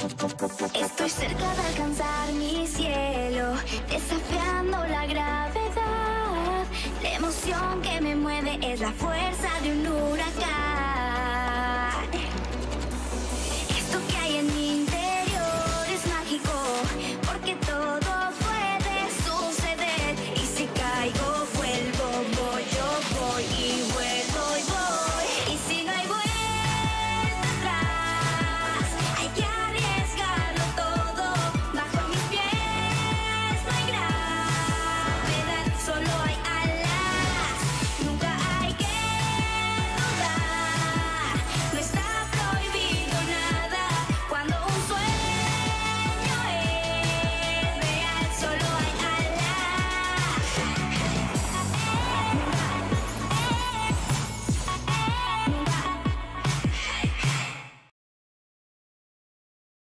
Estoy cerca de alcanzar mi cielo, desafiando la gravedad. La emoción que me mueve es la fuerza de un huracán.